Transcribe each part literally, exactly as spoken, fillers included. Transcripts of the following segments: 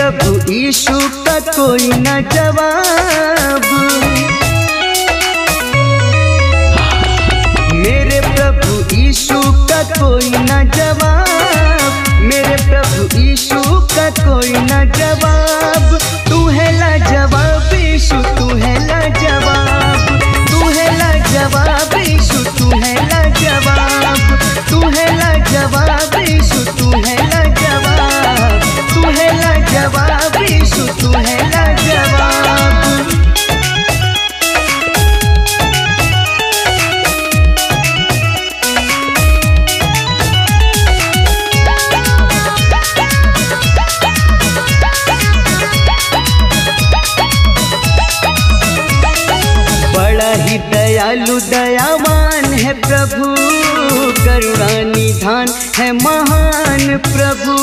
प्रभु यीशु का कोई न जवाब, मेरे प्रभु यीशु का कोई न जवाब, मेरे प्रभु यीशु का कोई न जवाब। तू है लाजवाब यीशु, तू है लाजवाब, तू है लाजवाब यीशु, तू है लाजवाब, तू है लाजवाब यीशु, तू है लाजवाब, तू है लाजवाब यीशु, तू है लाजवाब। बड़ा ही दयालु दयावान है प्रभु, करुणा निधान है महान प्रभु।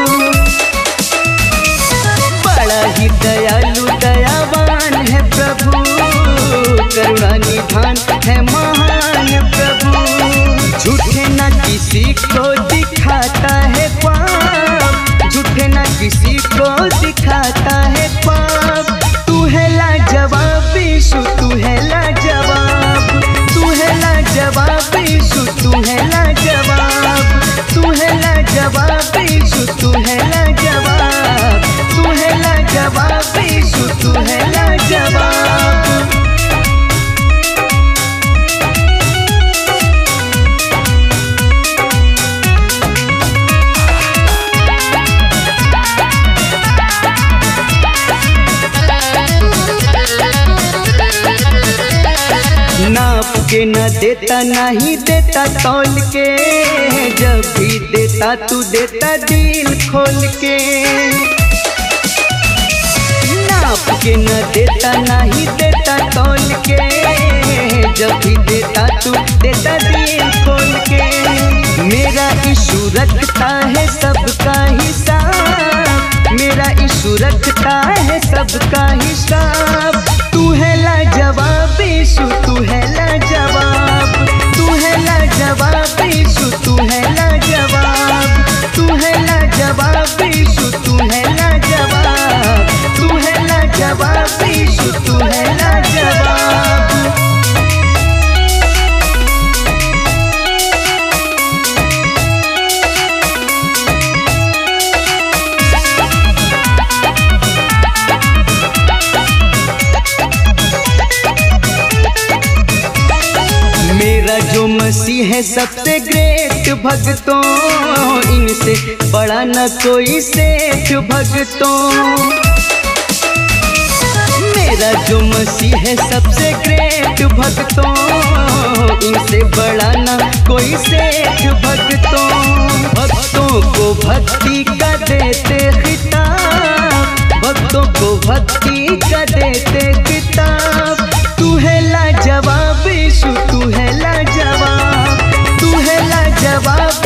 बड़ा ही दयालु दयावान है प्रभु, करुणा निधान है महान प्रभु। झूठे न किसी को दिखाता है पाप, झूठे न किसी को दिखाता है पाप। तू है लाजवाब यीशु, तू है लाजवाब, तू है लाजवाब यीशु, तू है लाजवाब, तू है लाजवाब यीशु, तू है लाजवाब, तू है लाजवाब यीशु, तू है लाजवाब। नाप के न देता नहीं देता तौल के, जब भी देता तू देता दिल खोल के। नाप के न देता नहीं देता तौल के, जब भी देता तू देता दिल खोल के। मेरा यीशु रखता है सबका हिसाब, मेरा यीशु रखता है सबका हिसाब। तू है लाजवाब यीशु, तू है लाजवाब, तू है लाजवाब यीशु, तू है लाजवाब, तू है लाजवाब यीशु, तू है लाजवाब, तू है लाजवाब यीशु, तू है लाजवाब। मेरा जो मसीह है सबसे ग्रेट भक्तों, इनसे बड़ा न कोई सेठ भक्तों। मेरा जो मसीह है सबसे ग्रेट भक्तों, इनसे बड़ा न कोई सेठ भक्तों। भक्तों को भक्ति का देते खिताब, भक्तों को भक्ति का देते खिताब। तू है लाजवाब यीशु, तू है लाजवाब, तू है लाजवाब